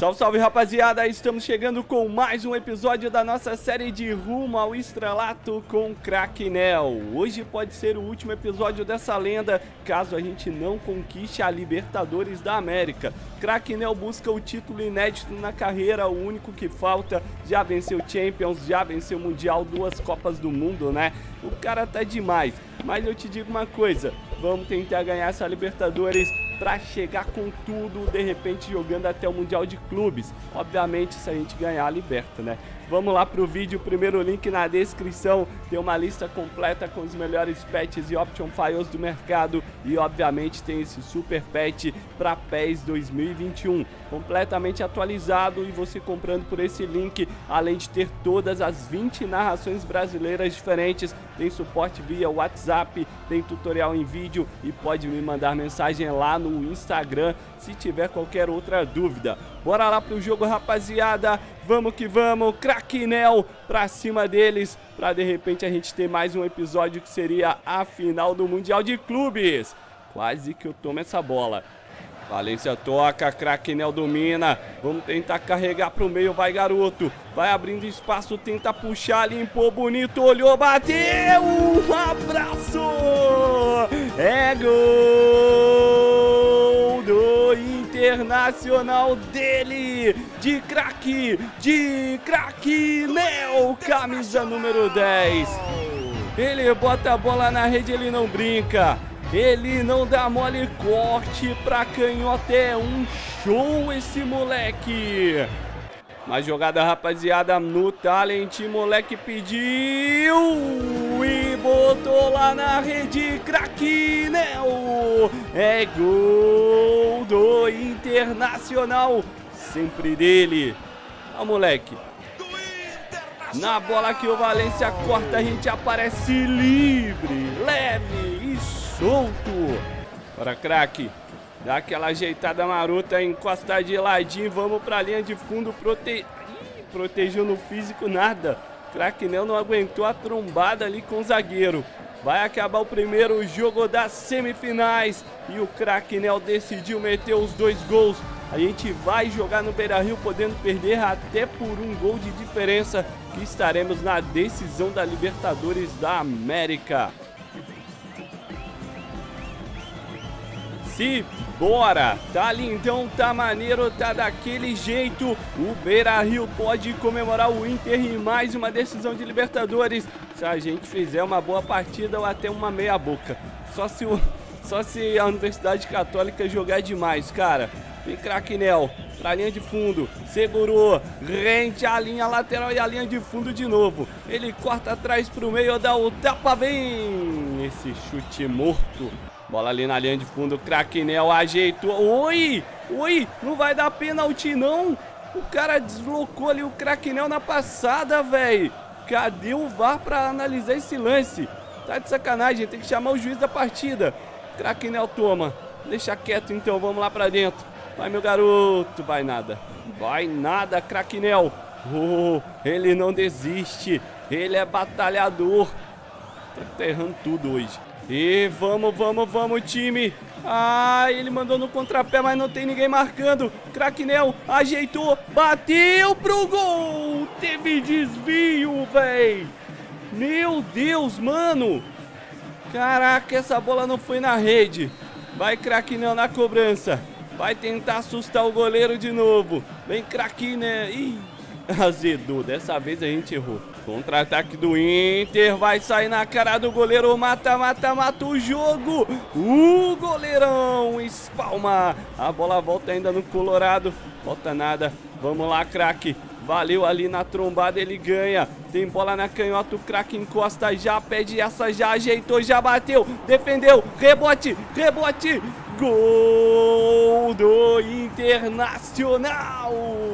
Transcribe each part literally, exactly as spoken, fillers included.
Salve, salve, rapaziada! Estamos chegando com mais um episódio da nossa série de Rumo ao Estrelato com Cracknell. Hoje pode ser o último episódio dessa lenda, caso a gente não conquiste a Libertadores da América. Cracknell busca o título inédito na carreira, o único que falta. Já venceu Champions, já venceu Mundial, duas Copas do Mundo, né? O cara tá demais. Mas eu te digo uma coisa, vamos tentar ganhar essa Libertadores pra chegar com tudo, de repente jogando até o Mundial de Clubes. Obviamente, se a gente ganhar, liberta, né? Vamos lá pro vídeo, primeiro link na descrição, tem uma lista completa com os melhores patches e option files do mercado e obviamente tem esse super patch para PES dois mil e vinte e um, completamente atualizado, e você comprando por esse link, além de ter todas as vinte narrações brasileiras diferentes, tem suporte via WhatsApp, tem tutorial em vídeo e pode me mandar mensagem lá no Instagram se tiver qualquer outra dúvida. Bora lá pro jogo, rapaziada, vamos que vamos, Cracknell pra cima deles, pra de repente a gente ter mais um episódio que seria a final do Mundial de Clubes. Quase que eu tomo essa bola. Valência toca, Cracknell domina, vamos tentar carregar pro meio, vai garoto, vai abrindo espaço, tenta puxar, limpou bonito, olhou, bateu, um abraço, é gol do Internacional dele, de craque, de Cracknell, camisa número dez, ele bota a bola na rede, ele não brinca. Ele não dá mole, corte pra canhota, é um show esse moleque. Mais jogada, rapaziada, no talent, moleque pediu e botou lá na rede, Cracknell. É gol do Internacional, sempre dele. Ó, moleque. Na bola que o Valência corta, a gente aparece livre, leve e solto. Bora, craque. Dá aquela ajeitada marota, encosta de ladinho. Vamos pra linha de fundo. Prote... Ih, protegeu no físico, nada. Cracknell não aguentou a trombada ali com o zagueiro. Vai acabar o primeiro jogo das semifinais. E o Cracknell decidiu meter os dois gols. A gente vai jogar no Beira-Rio, podendo perder até por um gol de diferença, que estaremos na decisão da Libertadores da América. Se bora, tá lindão, tá maneiro, tá daquele jeito. O Beira-Rio pode comemorar o Inter em mais uma decisão de Libertadores, se a gente fizer uma boa partida ou até uma meia boca. Só se, o, só se a Universidade Católica jogar demais, cara. Vem, Cracknell, pra linha de fundo, segurou, rente a linha lateral e a linha de fundo de novo. Ele corta atrás pro meio, dá o tapa, vem, esse chute morto. Bola ali na linha de fundo, Cracknell ajeitou, oi, oi, não vai dar pênalti não. O cara deslocou ali o Cracknell na passada, velho. Cadê o V A R pra analisar esse lance? Tá de sacanagem, tem que chamar o juiz da partida. Cracknell toma, deixa quieto então, vamos lá pra dentro. Vai, meu garoto, vai nada, vai nada, Cracknell. Oh, ele não desiste, ele é batalhador. Tá errando tudo hoje. E vamos, vamos, vamos, time. Ah, ele mandou no contrapé, mas não tem ninguém marcando. Cracknell ajeitou, bateu pro gol. Teve desvio, véi. Meu Deus, mano. Caraca, essa bola não foi na rede. Vai, Cracknell na cobrança. Vai tentar assustar o goleiro de novo. Vem, Cracknell. Ih, azedou. Dessa vez a gente errou. Contra-ataque do Inter. Vai sair na cara do goleiro. Mata, mata, mata o jogo. O goleirão espalma. A bola volta ainda no Colorado. Volta nada. Vamos lá, craque. Valeu ali na trombada, ele ganha. Tem bola na canhota, o craque encosta, já pede essa, já ajeitou, já bateu, defendeu, rebote, rebote. Gol do Internacional.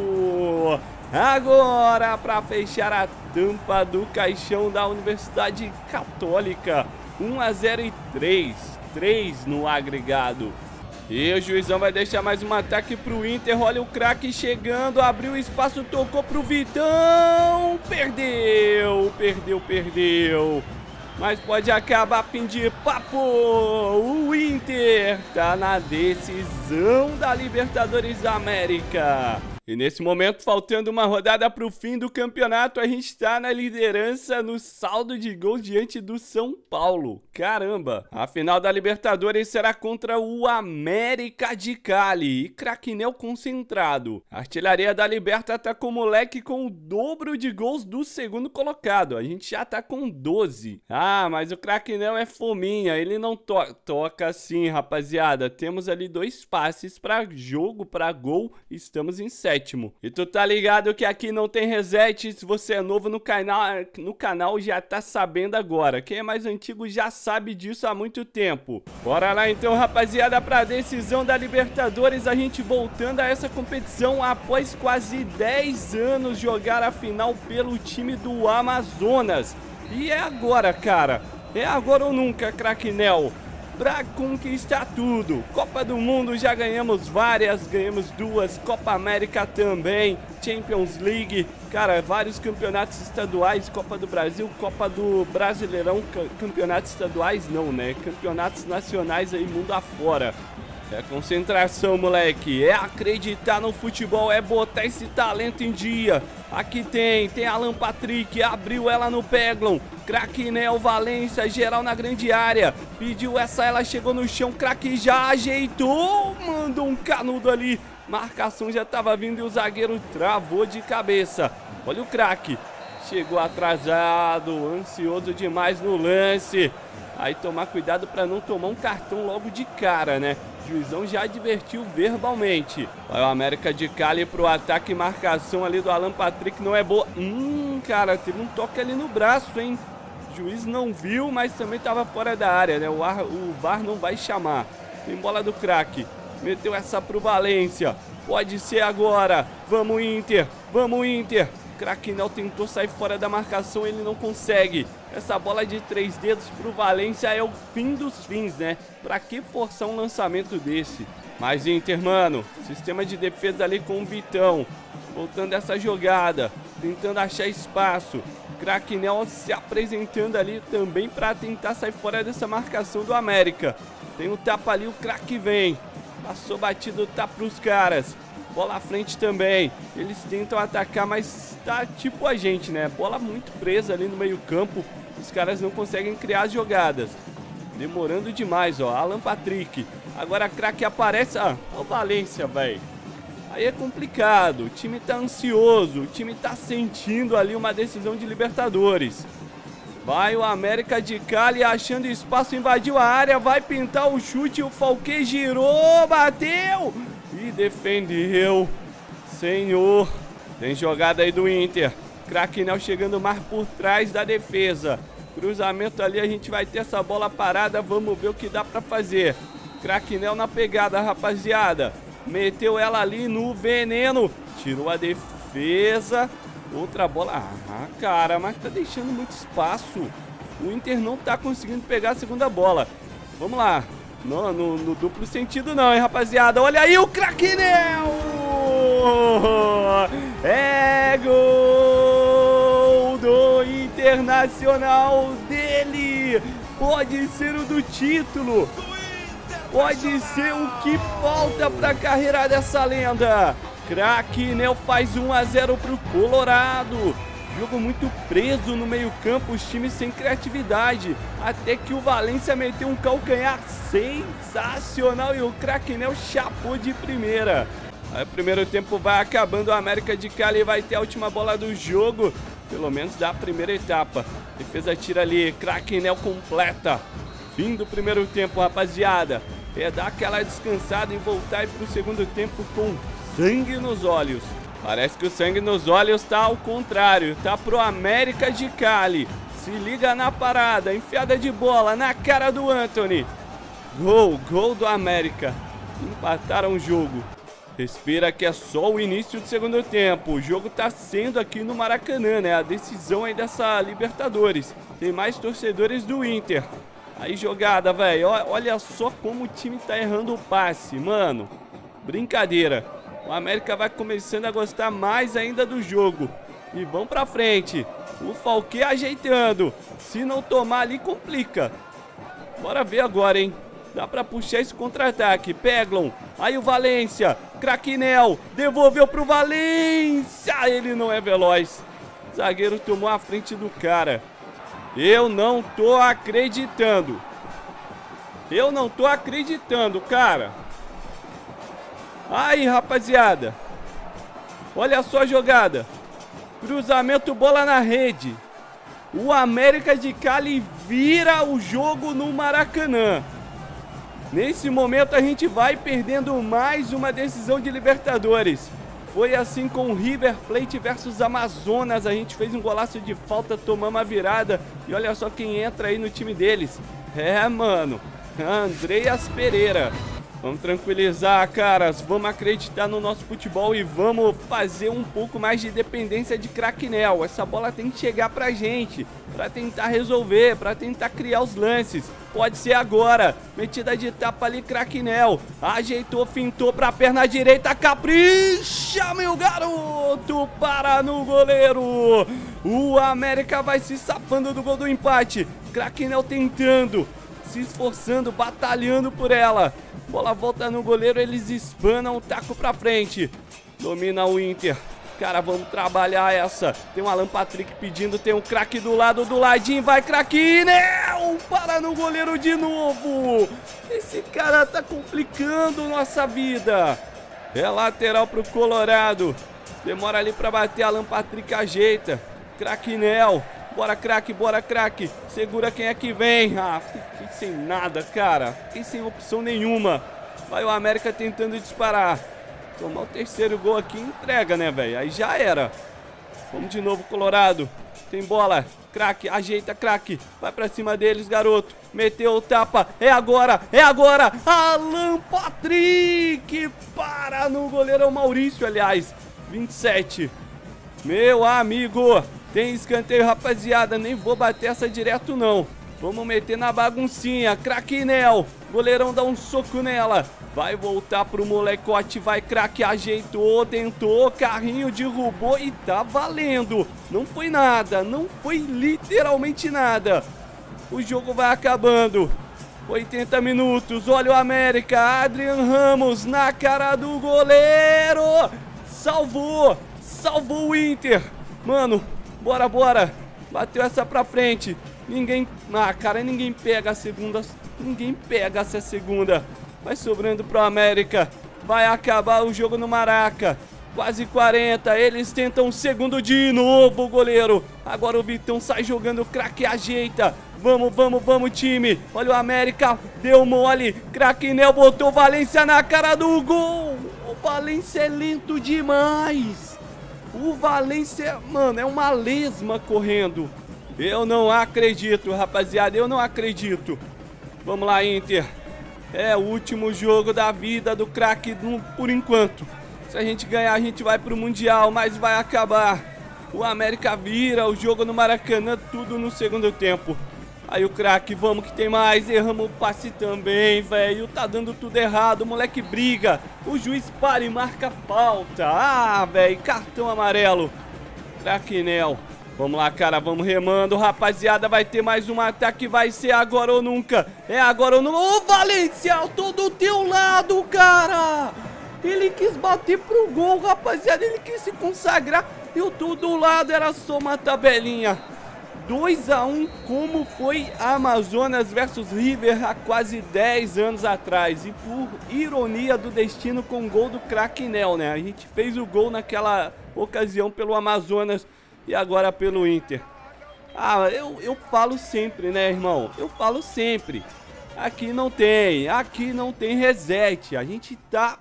Agora para fechar a tampa do caixão da Universidade Católica. um a zero e três, três no agregado. E o juizão vai deixar mais um ataque pro Inter. Olha o craque chegando, abriu espaço, tocou pro Vitão. Perdeu, perdeu, perdeu. Mas pode acabar, fim de papo. O Inter tá na decisão da Libertadores da América. E nesse momento, faltando uma rodada para o fim do campeonato, a gente está na liderança no saldo de gols diante do São Paulo. Caramba! A final da Libertadores será contra o América de Cali e Craquinel concentrado. A artilharia da Liberta tá com o moleque com o dobro de gols do segundo colocado. A gente já tá com doze. Ah, mas o Craquinel é fominha, ele não to toca assim, rapaziada. Temos ali dois passes para jogo, para gol, estamos em sétimo. E tu tá ligado que aqui não tem reset. Se você é novo no canal, no canal já tá sabendo agora. Quem é mais antigo já sabe disso há muito tempo. Bora lá então, rapaziada, pra decisão da Libertadores. A gente voltando a essa competição após quase dez anos jogar a final pelo time do Amazonas. E é agora, cara. É agora ou nunca, Craquinel, pra conquistar tudo. Copa do Mundo já ganhamos várias, ganhamos duas, Copa América também, Champions League, cara, vários campeonatos estaduais, Copa do Brasil, Copa do Brasileirão, campeonatos estaduais não, né? Campeonatos nacionais aí, mundo afora. É concentração, moleque, é acreditar no futebol, é botar esse talento em dia. Aqui tem, tem Alan Patrick, abriu ela no Peglon, Craquinel, Valência, geral na grande área, pediu essa, ela chegou no chão, Craque já ajeitou, mandou um canudo ali, marcação já tava vindo e o zagueiro travou de cabeça. Olha o Craque, chegou atrasado, ansioso demais no lance. Aí tomar cuidado para não tomar um cartão logo de cara, né? O juizão já advertiu verbalmente. Vai o América de Cali pro ataque e marcação ali do Alan Patrick, não é boa. Hum, cara, teve um toque ali no braço, hein? O juiz não viu, mas também tava fora da área, né? O, ar, o V A R não vai chamar. Tem bola do Craque. Meteu essa pro Valência. Pode ser agora. Vamos, Inter. Vamos, Inter. Craquinel tentou sair fora da marcação, ele não consegue. Essa bola de três dedos pro Valência é o fim dos fins, né? Pra que forçar um lançamento desse? Mas Inter, mano, sistema de defesa ali com o Vitão. Voltando essa jogada, tentando achar espaço. Craquinel se apresentando ali também pra tentar sair fora dessa marcação do América. Tem um tapa ali, o Craque vem. Passou batido, tá pros caras. Bola à frente também. Eles tentam atacar, mas tá tipo a gente, né? Bola muito presa ali no meio campo. Os caras não conseguem criar as jogadas. Demorando demais, ó. Alan Patrick. Agora a Craque aparece. Ah, o Valência, velho. Aí é complicado. O time tá ansioso. O time tá sentindo ali uma decisão de Libertadores. Vai o América de Cali achando espaço, invadiu a área. Vai pintar o chute. O Falque girou, bateu e defendeu. Senhor. Tem jogada aí do Inter. Craquinel chegando mais por trás da defesa. Cruzamento ali, a gente vai ter essa bola parada. Vamos ver o que dá pra fazer. Craquinel na pegada, rapaziada. Meteu ela ali no veneno. Tirou a defesa. Outra bola. Ah, cara, mas tá deixando muito espaço. O Inter não tá conseguindo pegar a segunda bola. Vamos lá. No, no, no duplo sentido não, hein, rapaziada. Olha aí o Craquinel. É gol do Internacional dele. Pode ser o do título. Pode ser o que falta pra carreira dessa lenda. Craquinel faz um a zero pro Colorado. Jogo muito preso no meio campo, os times sem criatividade. Até que o Valência meteu um calcanhar sensacional e o Craquinel chapou de primeira. Aí o primeiro tempo vai acabando, o América de Cali vai ter a última bola do jogo, pelo menos da primeira etapa. Defesa tira ali, Craquinel completa. Fim do primeiro tempo, rapaziada. É dar aquela descansada e voltar para o segundo tempo com sangue nos olhos. Parece que o sangue nos olhos tá ao contrário, tá pro América de Cali. Se liga na parada, enfiada de bola na cara do Antony. Gol, gol do América. Empataram o jogo. Respira que é só o início do segundo tempo. O jogo tá sendo aqui no Maracanã, né? A decisão aí dessa Libertadores. Tem mais torcedores do Inter. Aí jogada, velho. Olha só como o time tá errando o passe, mano. Brincadeira. O América vai começando a gostar mais ainda do jogo. E vão pra frente. O Falque ajeitando. Se não tomar ali, complica. Bora ver agora, hein? Dá pra puxar esse contra-ataque. Peglon. Aí o Valência. Craquinel, devolveu pro Valência. Ele não é veloz. O zagueiro tomou a frente do cara. Eu não tô acreditando. Eu não tô acreditando, cara. Aí, rapaziada. Olha só a jogada. Cruzamento, bola na rede. O América de Cali vira o jogo no Maracanã. Nesse momento a gente vai perdendo mais uma decisão de Libertadores. Foi assim com o River Plate versus Amazonas. A gente fez um golaço de falta, tomamos a virada. E olha só quem entra aí no time deles. É, mano, Andreas Pereira. Vamos tranquilizar, caras. Vamos acreditar no nosso futebol e vamos fazer um pouco mais de dependência de Craquinel. Essa bola tem que chegar pra gente, pra tentar resolver, pra tentar criar os lances. Pode ser agora. Metida de tapa ali, Craquinel. Ajeitou, fintou pra perna direita. Capricha, meu garoto. Para no goleiro. O América vai se safando do gol do empate. Craquinel tentando, se esforçando, batalhando por ela. Bola volta no goleiro, eles espanam o taco pra frente. Domina o Inter. Cara, vamos trabalhar essa. Tem o Alan Patrick pedindo, tem um craque do lado, do ladinho. Vai, Craquinel! Para no goleiro de novo. Esse cara tá complicando nossa vida. É lateral pro Colorado. Demora ali pra bater, Alan Patrick ajeita. Craquinel. Bora, craque, bora, craque. Segura quem é que vem. Ah, fiquei sem nada, cara. Fiquei sem opção nenhuma. Vai o América tentando disparar. Tomar o terceiro gol aqui entrega, né, velho? Aí já era. Vamos de novo, Colorado. Tem bola. Craque, ajeita, craque. Vai pra cima deles, garoto. Meteu o tapa. É agora, é agora. Alan Patrick. Para no goleiro Maurício, aliás. vinte e sete. Meu amigo. Tem escanteio, rapaziada. Nem vou bater essa direto, não. Vamos meter na baguncinha. Craquinel. Goleirão dá um soco nela. Vai voltar pro molecote. Vai, craque. Ajeitou, tentou. Carrinho derrubou e tá valendo. Não foi nada. Não foi literalmente nada. O jogo vai acabando. oitenta minutos. Olha o América. Adrian Ramos na cara do goleiro. Salvou. Salvou o Inter. Mano, bora, bora. Bateu essa pra frente. Ninguém... Ah, cara, ninguém pega a segunda. Ninguém pega essa segunda. Vai sobrando pro América. Vai acabar o jogo no Maraca. Quase quarenta. Eles tentam o segundo de novo, goleiro. Agora o Vitão sai jogando, craque ajeita. Vamos, vamos, vamos, time. Olha o América. Deu mole. Craquinel botou Valência na cara do gol. O Valência é lento demais. O Valência, mano, é uma lesma correndo. Eu não acredito, rapaziada. Eu não acredito. Vamos lá, Inter. É o último jogo da vida do craque por enquanto. Se a gente ganhar, a gente vai pro Mundial, mas vai acabar. O América vira o jogo no Maracanã, tudo no segundo tempo. Aí o craque, vamos que tem mais. Erramos o passe também, velho. Tá dando tudo errado, o moleque briga. O juiz para e marca falta. Ah, velho, cartão amarelo. Craquinel. Vamos lá, cara, vamos remando, rapaziada. Vai ter mais um ataque, vai ser agora ou nunca. É agora ou nunca. Ô, Valência, eu tô do teu lado, cara. Ele quis bater pro gol, rapaziada. Ele quis se consagrar. Eu tô do lado, era só uma tabelinha. dois a um, como foi Amazonas versus River há quase dez anos atrás. E por ironia do destino, com o gol do Craquinel, né? A gente fez o gol naquela ocasião pelo Amazonas e agora pelo Inter. Ah, eu, eu falo sempre, né, irmão? Eu falo sempre. Aqui não tem, aqui não tem reset. A gente tá...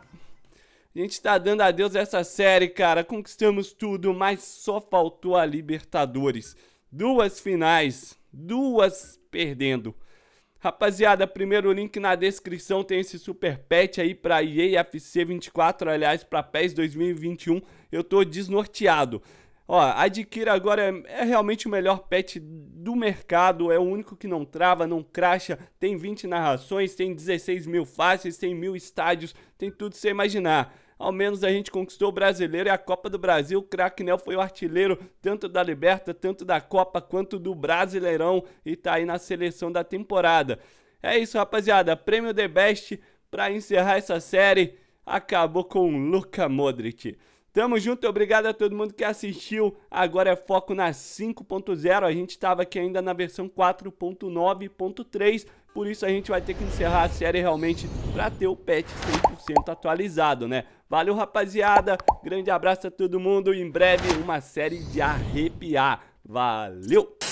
A gente tá dando adeus a essa série, cara. Conquistamos tudo, mas só faltou a Libertadores. Duas finais, duas perdendo. Rapaziada, primeiro link na descrição, tem esse super pet aí pra E A F C vinte e quatro, aliás, pra PES dois mil e vinte e um. Eu tô desnorteado. Ó, adquira agora, é, é realmente o melhor pet do mercado, é o único que não trava, não cracha, tem vinte narrações, tem dezesseis mil faces, tem mil estádios, tem tudo que você imaginar. Ao menos a gente conquistou o Brasileiro e a Copa do Brasil. O Craquinel foi o artilheiro tanto da Liberta, tanto da Copa, quanto do Brasileirão e tá aí na seleção da temporada. É isso, rapaziada. Prêmio The Best pra encerrar essa série. acabou com o Luka Modric. Tamo junto, obrigado a todo mundo que assistiu. Agora é foco na cinco ponto zero. A gente estava aqui ainda na versão quatro ponto nove ponto três. Por isso a gente vai ter que encerrar a série realmente para ter o patch cem por cento atualizado, né? Valeu, rapaziada. Grande abraço a todo mundo. Em breve uma série de arrepiar. Valeu!